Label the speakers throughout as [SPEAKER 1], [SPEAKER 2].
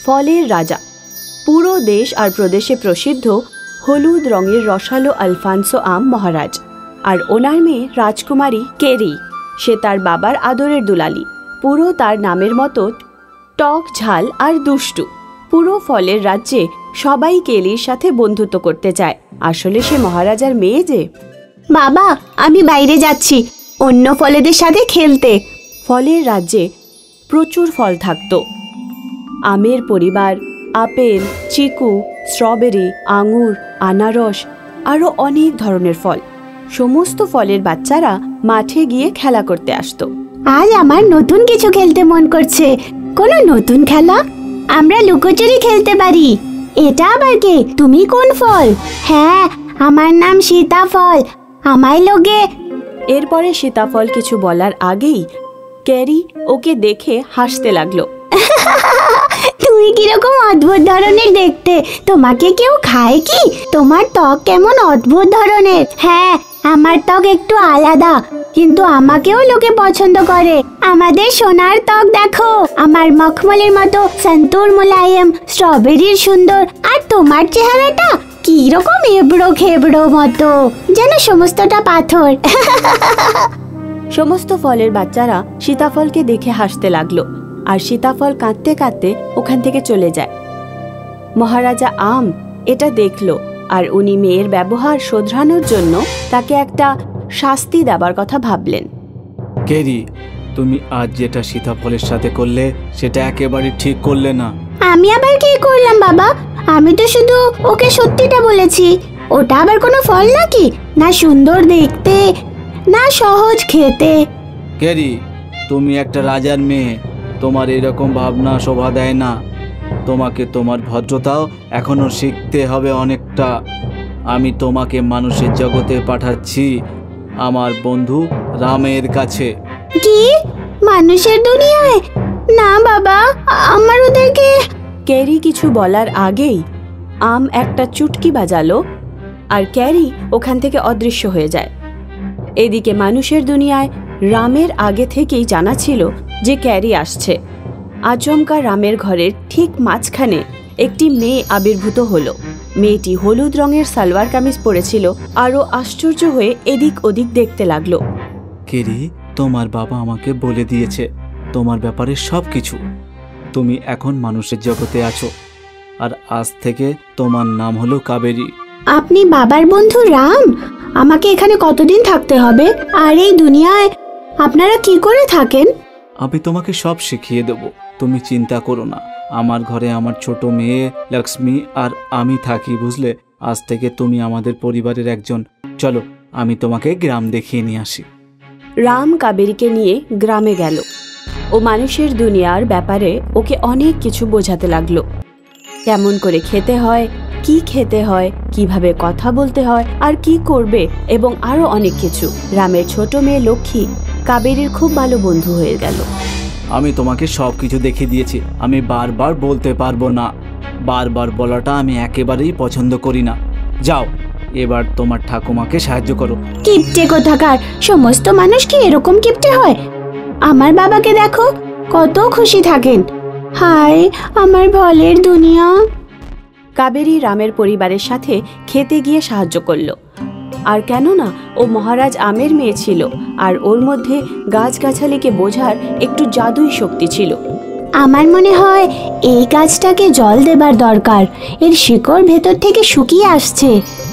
[SPEAKER 1] ফলের রাজা। পুরো দেশ আর প্রদেশে প্রসিদ্ধ হলুদ রঙের রসালো আলফানসো আম মহারাজ, আর ওনার মেয়ে রাজকুমারী কেরি। সে তার বাবার আদরের দুলালি, পুরো তার নামের মতো টক ঝাল আর দুষ্টু। পুরো ফলের রাজ্যে সবাই কেলির সাথে বন্ধুত্ব করতে চায়। আসলে সে মহারাজার মেয়ে যে।
[SPEAKER 2] বাবা, আমি বাইরে যাচ্ছি অন্য ফলেদের সাথে খেলতে।
[SPEAKER 1] ফলের রাজ্যে প্রচুর ফল থাকত। আমের পরিবার, আপেল, চিকু, স্ট্রবেরি, আঙুর, আনারস, আরও অনেক ধরনের ফল। সমস্ত ফলের বাচ্চারা মাঠে গিয়ে খেলা করতে আসতো।
[SPEAKER 2] আজ আমার নতুন কিছু খেলতে মন করছে। কোনো নতুন খেলা? আমরা লুকোচুরি খেলতে পারি। এটা আবার কে? তুমি কোন ফল? হ্যাঁ, আমার নাম সীতাফল। আমায় লোকে।
[SPEAKER 1] এরপরে সীতাফল কিছু বলার আগেই ক্যারি ওকে দেখে হাসতে লাগলো।
[SPEAKER 2] তুমি কিরকম অদ্ভুত ধরনের দেখতে। তোমাকে কেউ খায় কি? তোমার ত্বক কেমন অদ্ভুত ধরনের। হ্যাঁ, আমার ত্বক একটু আলাদা, কিন্তু আমাকেও লোকে পছন্দ করে। আমাদের সোনার ত্বক দেখো, আমার মখমলের মতো সন্তুর মোলায়েম, স্ট্রবেরির সুন্দর। আর তোমার চেহারাটা কিরকম এবড়ো খেবড়ো মতো, যেন সমস্তটা পাথর।
[SPEAKER 1] সমস্ত ফলের বাচ্চারা সীতাফলকে দেখে হাসতে লাগলো, আর সীতাফল কাঁদতে কাঁদতে ওখান থেকে চলে যায়। মহারাজা আম এটা দেখলো, আর উনি মেয়ের ব্যবহার শোধরানোর জন্য তাকে একটা শাস্তি দেবার কথা ভাবলেন।
[SPEAKER 3] কেরি, তুমি আজ যেটা সীতাফলের সাথে করলে সেটা একেবারে ঠিক করলে না।
[SPEAKER 2] আমি আবার কি করলাম বাবা? আমি তো শুধু ওকে সত্যিটা বলেছি। ওটা আবার কোনো ফল নাকি? না সুন্দর দেখতে, না সহজ খেতে।
[SPEAKER 3] কেরি, তুমি একটা রাজার মেয়ে, তোমার এরকম ভাবনা শোভা দেয় না। তোমাকে তোমার ভদ্রতাও এখনো শিখতে হবে অনেকটা। আমি তোমাকে মানুষের জগতে পাঠাচ্ছি আমার বন্ধু রামের কাছে।
[SPEAKER 2] কি? মানুষের দুনিয়ায়? না বাবা, আমার ওদেরকে।
[SPEAKER 1] ক্যারি কিছু বলার আগেই আম একটা চুটকি বাজালো, আর ক্যারি ওখান থেকে অদৃশ্য হয়ে যায়। এদিকে মানুষের দুনিয়ায় রামের আগে থেকেই জানা ছিল যে ক্যারি আসছে। আচমকা রামের ঘরের ঠিক মাঝখানে একটি মেয়ে আবির্ভূত হলো। মেয়েটি হলুদ রঙের সালোয়ার কামিজ পরেছিল, আরও আশ্চর্য হয়ে এদিক ওদিক দেখতে লাগলো।
[SPEAKER 3] কেরি, তোমার বাবা আমাকে বলে দিয়েছে তোমার ব্যাপারে সব কিছু। তুমি এখন মানুষের জগতে আছো, আর আজ থেকে তোমার নাম হলো কাবেরী।
[SPEAKER 2] আপনি বাবার বন্ধু রাম? আমাকে এখানে কতদিন থাকতে হবে? আর এই দুনিয়ায় আপনারা কি করে থাকেন?
[SPEAKER 3] আমি তোমাকে সব শিখিয়ে দেব, তুমি চিন্তা করো না। আমার ঘরে আমার ছোট মেয়ে লক্ষ্মী আর আমি থাকি, বুঝলে? আজ থেকে তুমি আমাদের পরিবারের একজন। চলো, আমি তোমাকে গ্রাম দেখিয়ে নিয়ে আসি।
[SPEAKER 1] রাম কাবেরীকে নিয়ে গ্রামে গেল। ও মানুষের দুনিয়ার ব্যাপারে ওকে অনেক কিছু বোঝাতে লাগলো। কেমন করে খেতে হয়, কি খেতে হয়, কিভাবে কথা বলতে হয়, আর কি করবে, এবং আরো অনেক কিছু। রামের ছোট মেয়ে লক্ষ্মী কাবেরীর খুব ভালো বন্ধু হয়ে গেল।
[SPEAKER 3] আমি তোমাকে সব কিছু দেখিয়ে দিয়েছি। আমি বারবার বলতে পারবো না, বারবার বলাটা আমি একেবারেই পছন্দ করি না। যাও, এবার তোমার ঠাকুমাকে সাহায্য করো।
[SPEAKER 2] কিপটে কোথাকার! সমস্ত মানুষ কি এরকম কিপটে হয়? আমার বাবাকে দেখো, কত খুশি থাকেন। হায়, আমার ফলের দুনিয়া।
[SPEAKER 1] কাবেরী রামের পরিবারের সাথে খেতে গিয়ে সাহায্য করলো। আর কেননা ও মহারাজ আমের মেয়ে ছিল, আর ওর মধ্যে গাছগাছালিকে বোঝার একটু জাদুই শক্তি ছিল।
[SPEAKER 2] আমার মনে হয় এই গাছটাকে জল দেবার দরকার। এর শিকড় ভেতর থেকে শুকিয়ে আসছে।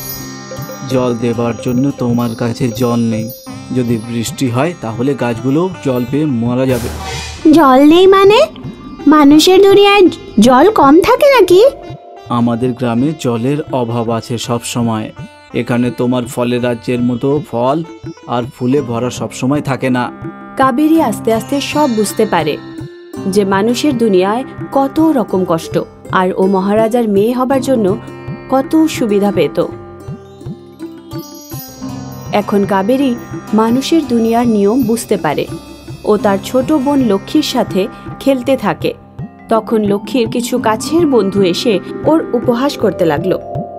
[SPEAKER 3] জল দেবার জন্য তোমার কাছে জল নেই। যদি বৃষ্টি হয় তাহলে গাছগুলো জল পেয়ে মারা যাবে।
[SPEAKER 2] জল নেই মানে? মানুষের দুনিয়ায় জল কম থাকে নাকি?
[SPEAKER 3] আমাদের গ্রামে জলের অভাব আছে সব সময়। এখানে তোমার ফলের রাজ্যের মতো ফল আর ফুলে ভরা সব সময় থাকে না।
[SPEAKER 1] কাবেরী আস্তে আস্তে সব বুঝতে পারে যে মানুষের দুনিয়ায় কত রকম কষ্ট, আর ও মহারাজার মেয়ে হবার জন্য কত সুবিধা পেত। এখন কাবেরী মানুষের দুনিয়ার নিয়ম বুঝতে পারে। ও তার ছোট বোন লক্ষ্মীর সাথে খেলতে থাকে। তখন লক্ষ্মীর কিছু কাছের বন্ধু এসে ওর উপহাস করতে লাগলো।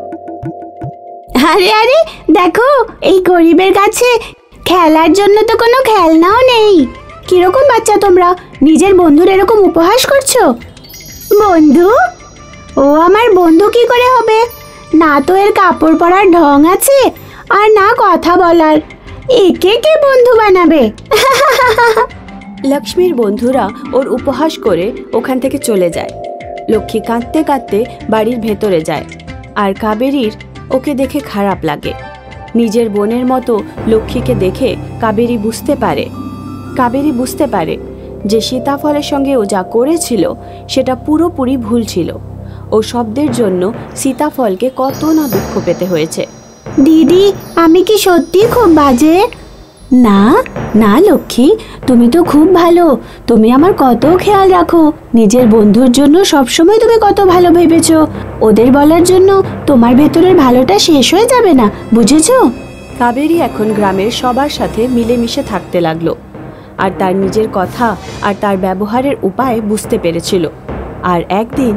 [SPEAKER 2] আরে আরে দেখো, এই গরিবের কাছে খেলার জন্য তো কোনো খেলনাও নেই। কিরকম বাচ্চা তোমরা, নিজের বন্ধুর এরকম উপহাস করছো? বন্ধু? ও আমার বন্ধু কি করে হবে? না তো এর কাপড় পরার ঢং আছে, আর না কথা বলার। একে কে বন্ধু বানাবে?
[SPEAKER 1] লক্ষ্মীর বন্ধুরা ওর উপহাস করে ওখান থেকে চলে যায়। লক্ষ্মী কাঁদতে কাঁদতে বাড়ির ভেতরে যায়, আর কাবেরীর ওকে দেখে খারাপ লাগে। নিজের বোনের মতো লক্ষ্মীকে দেখে কাবেরী বুঝতে পারে যে সীতাফলের সঙ্গে ও যা করেছিল সেটা পুরোপুরি ভুল ছিল। ও শব্দের জন্য সীতাফলকে কত না দুঃখ পেতে হয়েছে।
[SPEAKER 2] দিদি, আমি কি সত্যি খুব বাজে? না না লক্ষ্মী, তুমি তো খুব ভালো। তুমি আমার কত খেয়াল রাখো। নিজের বন্ধুর জন্য সবসময় তুমি কত ভালো ভেবেছো। ওদের বলার জন্য তোমার ভেতরের ভালোটা শেষ হয়ে যাবে না, বুঝেছো?
[SPEAKER 1] কাবেরী এখন গ্রামের সবার সাথে মিলেমিশে থাকতে লাগলো, আর তার নিজের কথা আর তার ব্যবহারের উপায় বুঝতে পেরেছিল। আর একদিন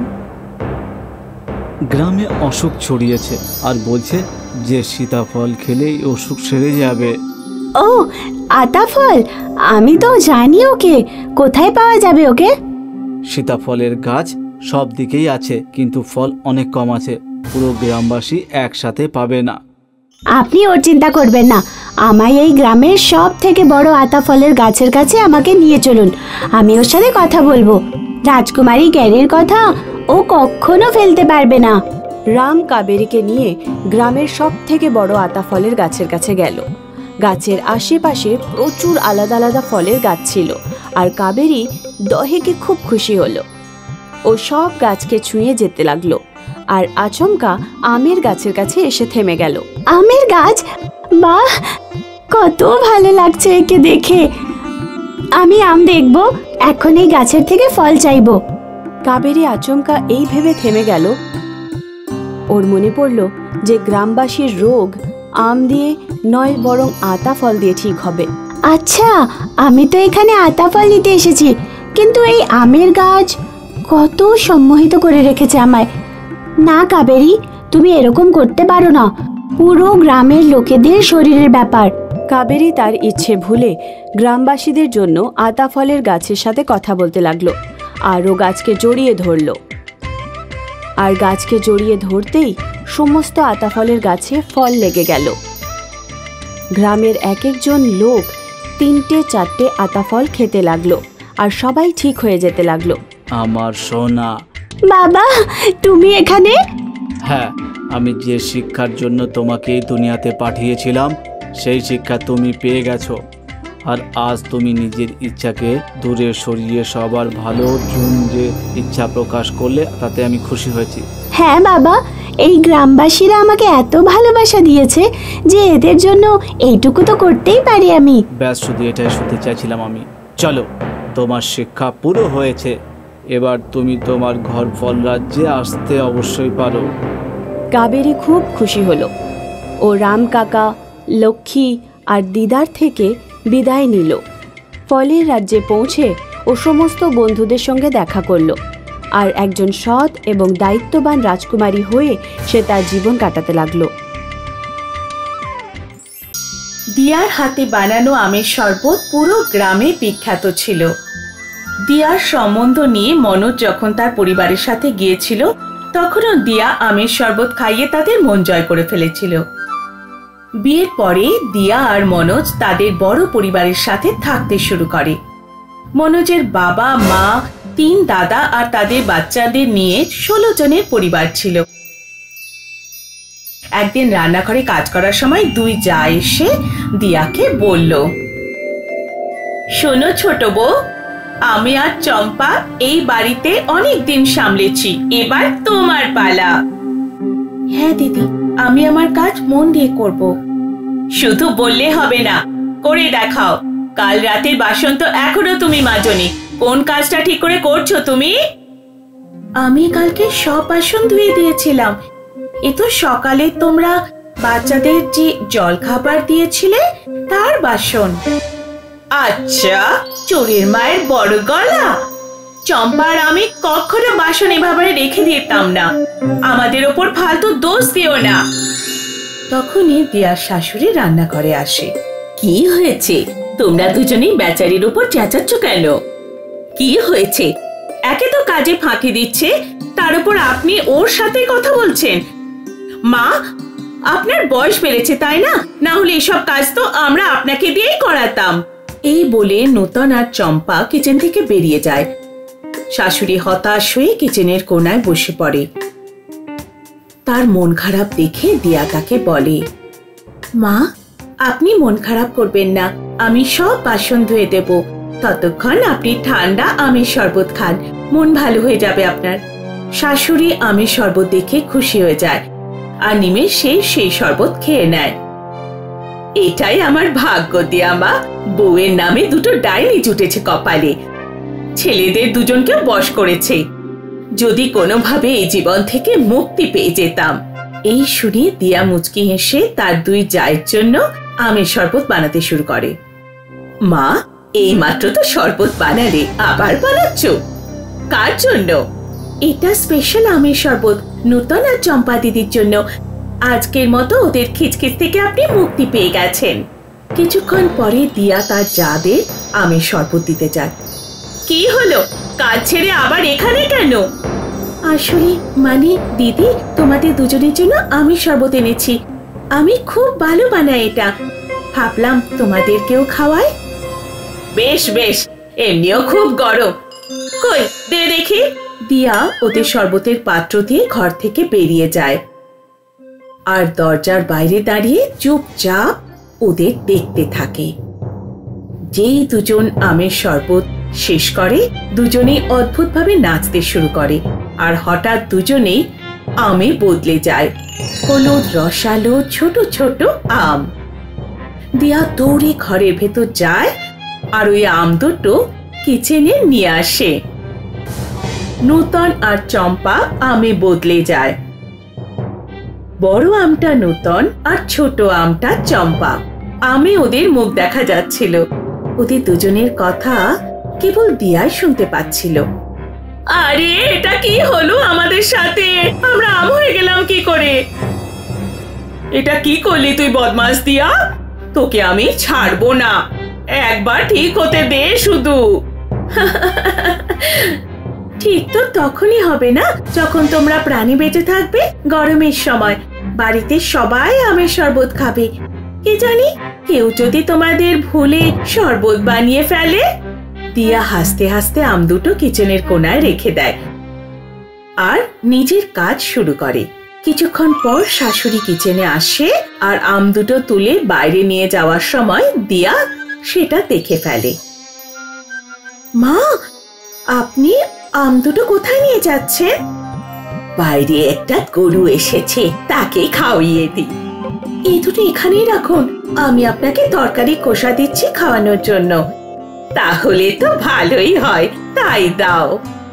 [SPEAKER 3] গ্রামে অসুখ ছড়িয়েছে, আর বলছে যে সীতাফল খেলেই অসুখ সেরে যাবে।
[SPEAKER 2] ও, আতাফল? আমি তো জানি ওকে। কোথায় পাওয়া যাবে ওকে?
[SPEAKER 3] সীতাফলের গাছ সব দিকেই আছে, কিন্তু ফল অনেক কম আছে। পুরো গ্রামবাসী একসাথে পাবে না।
[SPEAKER 2] আপনি ওর চিন্তা করবেন না। আমায় এই গ্রামের সব থেকে বড় আতাফলের গাছের কাছে আমাকে নিয়ে চলুন। আমি ওর সাথে কথা বলবো। রাজকুমারী ক্যারির কথা ও কখনো ফেলতে পারবে না।
[SPEAKER 1] রাম কাবেরীকে নিয়ে গ্রামের সব থেকে বড় আতাফলের গাছের কাছে গেল। গাছের আশেপাশে প্রচুর আলাদা আলাদা ফলের গাছ ছিল, আর কাবেরী দহেকে খুব খুশি হলো। ও সব গাছকে ছুঁয়ে যেতে লাগলো, আর আচমকা আমের গাছের কাছে এসে থেমে গেল।
[SPEAKER 2] আমের গাছ? বাহ, কত ভালো লাগছে একে দেখে। আমি আম দেখবো, এখন এই গাছের থেকে ফল চাইবো।
[SPEAKER 1] কাবেরী আচমকা এই ভেবে থেমে গেল। ওর মনে পড়ল যে গ্রামবাসীর রোগ আম দিয়ে নয়, বরং আতা ফল দিয়ে ঠিক হবে।
[SPEAKER 2] আচ্ছা, আমি তো এখানে আতাফল নিতে এসেছি, কিন্তু এই আমের গাছ কত সম্মোহিত করে রেখেছে আমায়। না কাবেরী, তুমি এরকম করতে পারো না। পুরো গ্রামের লোকেদের শরীরের ব্যাপার।
[SPEAKER 1] কাবেরী তার ইচ্ছে ভুলে গ্রামবাসীদের জন্য আতা ফলের গাছের সাথে কথা বলতে লাগলো, আর ও গাছকে জড়িয়ে ধরল। আর গাছকে জড়িয়ে ধরতেই সমস্ত আতা ফলের গাছে ফল লেগে গেল। গ্রামের এক একজন লোক 3-4টে আতা ফল খেতে লাগলো, আর সবাই ঠিক হয়ে যেতে লাগলো।
[SPEAKER 3] আমার সোনা।
[SPEAKER 2] বাবা, তুমি এখানে?
[SPEAKER 3] হ্যাঁ, আমি যে শিক্ষার জন্য তোমাকে এই দুনিয়াতে পাঠিয়েছিলাম সেই শিক্ষা তুমি পেয়ে গেছো। আর আজ তুমি নিজের ইচ্ছাকে দূরে সরিয়ে সবার ভালোর জন্য ইচ্ছা প্রকাশ করলে, তাতে আমি খুশি হয়েছি।
[SPEAKER 2] হ্যাঁ বাবা, এই গ্রামবাসীরা আমাকে এত ভালোবাসা দিয়েছে যে এদের জন্য এইটুকু তো করতেই পারি আমি।
[SPEAKER 3] ব্যাস, শুধু এটাই শুনতে চাইছিলাম আমি। চলো, তোমার শিক্ষা পুরো হয়েছে। এবার তুমি তোমার ঘর ফল রাজ্যে আসতে অবশ্যই পারো।
[SPEAKER 1] কাবেরী খুব খুশি হলো। ও রাম কাকা, লক্ষ্মী আর দিদার থেকে বিদায় নিল। ফলের রাজ্যে পৌঁছে ও সমস্ত বন্ধুদের সঙ্গে দেখা করলো, আর একজন সৎ এবং দায়িত্ববান রাজকুমারী হয়ে সে তার জীবন কাটাতে লাগলো।
[SPEAKER 4] দিয়ার হাতে বানানো আমের শরবত পুরো গ্রামে বিখ্যাত ছিল। দিয়ার সম্বন্ধ নিয়ে মনোজ যখন তার পরিবারের সাথে গিয়েছিল, তখনও দিয়া আমের শরবত খাইয়ে তাদের মন জয় করে ফেলেছিল। বিয়ের পরে দিয়া আর মনোজ তাদের বড় পরিবারের সাথে থাকতে শুরু করে। মনোজের বাবা, মা, 3 দাদা আর তাদের বাচ্চাদের নিয়ে 16 জনের পরিবার ছিল। একদিন রান্নাঘরে কাজ করার সময় 2 জা এসে দিয়াকে বলল, শোনো ছোট বউ, আমি আর চম্পা এই বাড়িতে অনেক দিন সামলেছি, এবার তোমার পালা। হ্যাঁ দিদি, আমি আমার কাজ মন দিয়ে করব। শুধু বললে হবে না, করে দেখাও। কাল রাতের বাসন তো এখনো তুমি মাজনি, কোন কাজটা ঠিক করে করছো তুমি? আমি কালকে সব বাসন ধুয়ে দিয়েছিলাম। এ তো সকালে তোমরা বাচ্চাদের যে জল খাবার দিয়েছিলে তার বাসন। আচ্ছা, চোরের মায়ের বড় গলা। চম্পার আমি কখনো বাসন এভাবে রেখে দিতাম না, আমাদের ওপর ফালতু দোষ দিও না। তখনই দিয়ার শাশুড়ি রান্নাঘরে আসে। কি হয়েছে? তোমরা দুজনেই বেচারির উপর চেঁচাচ্ছ কেন? কি হয়েছে? একে তো কাজে ফাঁকি দিচ্ছে, তার উপর আপনি ওর সাথে কথা বলছেন। মা, আপনার বয়স বেড়েছে তাই না? না হলে এসব কাজ তো আমরা আপনাকে দিয়েই করাতাম। এই বলে নূতন আর চম্পা কিচেন থেকে বেরিয়ে যায়। শাশুড়ি হতাশ হয়ে কিচেনের কোনায় বসে পড়ে। তার মন খারাপ দেখে দিয়া তাকে বলে, মা, আপনি মন খারাপ করবেন না, আমি সব বাসন ধুয়ে দেব। ততক্ষণ আপনি ঠান্ডা আমের শরবত খান, মন ভালো হয়ে যাবে আপনার। শাশুড়ি আমের শরবত দেখে খুশি হয়ে যায় আর নিমেষে সেই শরবত খেয়ে নেয়। এটাই আমার ভাগ্য দিয়া মা, বউয়ের নামে দুটো ডাইনি জুটেছে কপালে। ছেলেদের দুজনকেও বশ করেছে। যদি কোনোভাবে এই জীবন থেকে মুক্তি পেয়ে যেতাম। এই শুনে দিয়া মুচকি হেসে তার দুই জায়ের জন্য আমের শরবত বানাতে শুরু করে। মা, এই মাত্র তো শরবত বানালে, আবার বানাচ্ছ? কার জন্য? এটা স্পেশাল আমের শরবত নূতন আর চম্পা দিদির জন্য। আজকের মতো ওদের খিচখিচ থেকে আপনি মুক্তি পেয়ে গেছেন। কিছুক্ষণ পরে দিয়া তার জাদের আমের শরবত দিতে যায়। কি হলো, কাজ ছেড়ে আবার এখানে কেন? আসলে মানে দিদি, তোমাদের দুজনের জন্য আমের শরবত এনেছি। আমি খুব ভালো বানাই এটা, ভাবলাম তোমাদেরকেও খাওয়াই। বেশ বেশ, এমনিও খুব গরম। কই দে দেখি। দিয়া ওদের শরবতের পাত্র দিয়ে ঘর থেকে বেরিয়ে যায় আর দরজার বাইরে দাঁড়িয়ে চুপচাপ ওদের দেখতে থাকে। যেই দুজন আমের শরবত শেষ করে, দুজনেই অদ্ভুতভাবে নাচতে শুরু করে আর হঠাৎ দুজনেই আমে বদলে যায়। হলুদ রসালো ছোট ছোট আম। দিয়া দৌড়ে ঘরের ভেতর যায় আর ওই আম দুটো কিচেনে নিয়ে আসে। নূতন আর চম্পা আমে বদলে যায়। বড় আমটা নূতন আর ছোট আমটা চম্পা। আমে ওদের মুখ দেখা যাচ্ছিল। ওদের দুজনের কথা কেবল দিয়াই শুনতে পাচ্ছিল। আরে এটা কি হলো আমাদের সাথে? আমরা আম হয়ে গেলাম কি করে? এটা কি করলি তুই বদমাস দিয়া? তোকে আমি ছাড়বো না, একবার ঠিক হতে দে শুধু। ঠিক তো তখনই হবে না যখন তোমরা প্রাণী বেঁচে থাকবে। গরমের সময় বাড়িতে সবাই আমের শরবত খাবে। কে জানি কেউ যদি তোমাদের ভুলে শরবত বানিয়ে ফেলে। দিয়া হাসতে হাসতে আম দুটো কিচেনের কোনায় রেখে দেয় আর নিজের কাজ শুরু করে। কিছুক্ষণ পর শাশুড়ি কিচেনে আসে আর আম দুটো তুলে বাইরে নিয়ে যাওয়ার সময় দিয়া সেটা দেখে ফেলে। মা, আপনি আম দুটো কোথায় নিয়ে যাচ্ছেন? বাইরে একটা গরু এসেছে, তাকে খাওয়িয়ে দিই। এই দুটো এখানেই রাখুন, আমি আপনাকে তরকারি কষা দিচ্ছি খাওয়ানোর জন্য। তাহলে তো ভালোই হয়, তাই দাও।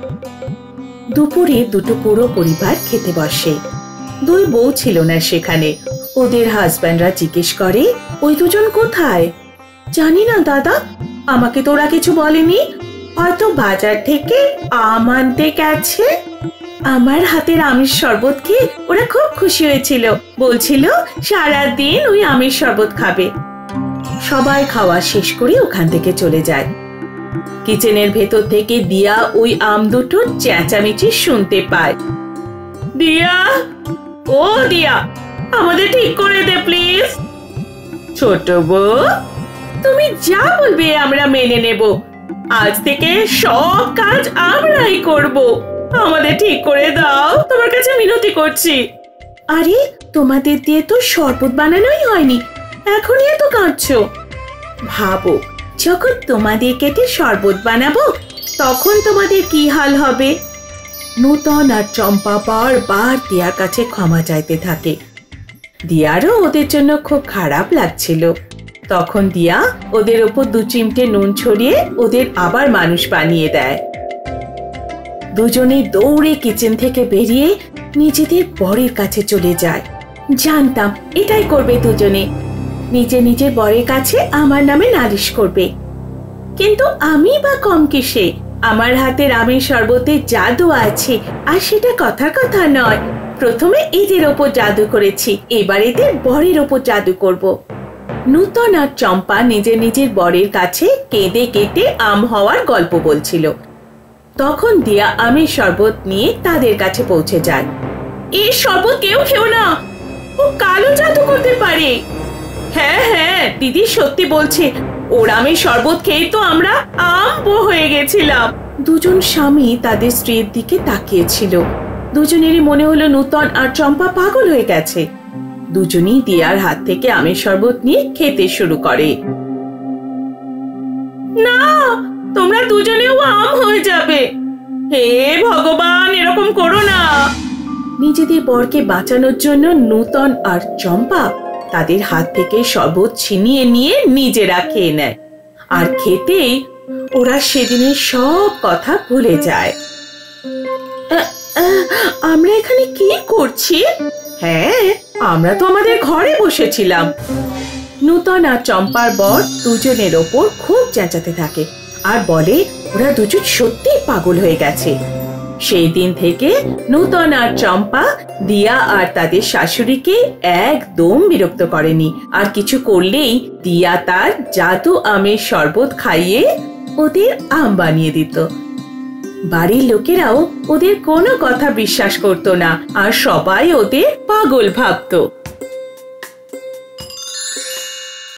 [SPEAKER 4] দুপুরে দুটো পুরো পরিবার খেতে বসে। দুই বউ ছিল না সেখানে। ওদের হাজব্যান্ডরা জিজ্ঞেস করে, ওই দুজন কোথায়? জানি না দাদা, আমাকে তো ওরা কিছু বলেনি। হয়তো বাজার থেকে আম আনতে গেছে। আমার হাতের আমের শরবত খেয়ে ওরা খুব খুশি হয়েছিল, বলছিল সারাদিন ওই আমের শরবত খাবে। সবাই খাওয়া শেষ করে ওখান থেকে চলে যায়। কিচেনের ভেতর থেকে দিয়া ওই আম দুটোর চেঁচামেচি শুনতে পায়। দিয়া, ও দিয়া, আমাদের ঠিক করে দে প্লিজ। ছোট বউ, তুমি যা বলবে আমরা মেনে নেব। আজ থেকে সব কাজ আমরাই করব। আমাদের ঠিক করে দাও, তোমার কাছে মিনতি করছি। আরে তোমাদের দিয়ে তো শরবত বানানোই হয়নি, এখনই এত কাঁদছো। ভাবো, যখন তোমাদের কেটে শরবত বানাবো তখন তোমাদের কি হাল হবে। নূতন আর চম্পা বারবার দিয়ার কাছে ক্ষমা চাইতে থাকে। দিয়ারও ওদের জন্য খুব খারাপ লাগছিল। তখন দিয়া ওদের ওপর 2 চিমটে নুন ছড়িয়ে ওদের আবার মানুষ বানিয়ে দেয়। দুজনে দৌড়ে কিচেন থেকে বেরিয়ে নিজেদের বরের কাছে চলে যায়। জানতাম এটাই করবে দুজনে, নিজের বরের কাছে আমার নামে নালিশ করবে। কিন্তু আমি বা কম কিসে? আমার হাতের আমের শরবতে জাদু আছে, আর সেটা কথার কথা নয়। প্রথমে এদের ওপর জাদু করেছি, এবার এদের বরের ওপর জাদু করব। নূতন আর চম্পা নিজের বরের কাছে কেঁদে কেটে আম হওয়ার গল্প বলছিল। তখন দিয়া আমের শরবত নিয়ে তাদের কাছে পৌঁছে যায়। এই শরবত কেউ খেও না, ও কালো জাদু করতে পারে। হ্যাঁ হ্যাঁ, দিদি সত্যি বলছে, ওর আমের শরবত খেয়ে তো আমরা আমবো হয়ে গেছিলাম। দুজন স্বামী তাদের স্ত্রীর দিকে তাকিয়েছিল। দুজনেরই মনে হলো নূতন আর চম্পা পাগল হয়ে গেছে। দুজনেই দিয়ার হাত থেকে আমের শরবত নিয়ে খেতে শুরু করে। না, তোমরা দুজনেও আম হয়ে যাবে। হে ভগবান, এরকম করো না। নিজেদের বরকে বাঁচানোর জন্য নূতন আর চম্পা তাদের হাত থেকে শরবত ছিনিয়ে নিয়ে নিজেরা খেয়ে নেয়। আর খেতেই ওরা সেদিনের সব কথা ভুলে যায়। আমরা এখানে কি করছি? হ্যাঁ, আমরা তো আমাদের ঘরে বসেছিলাম। নূতন আর চম্পার বর দুজনের ওপর খুব চেঁচাতে থাকে আর বলে ওরা দুজন সত্যি পাগল হয়ে গেছে। সেই দিন থেকে নূতন আর চম্পা দিয়া আর তাদের শাশুড়িকে একদম বিরক্ত করেনি, আর কিছু করলেই দিয়া তার জাদু আমের শরবত খাইয়ে ওদের আম বানিয়ে দিত। বাড়ির লোকেরাও ওদের কোনো কথা বিশ্বাস করতো না আর সবাই ওদের পাগল ভাবতো।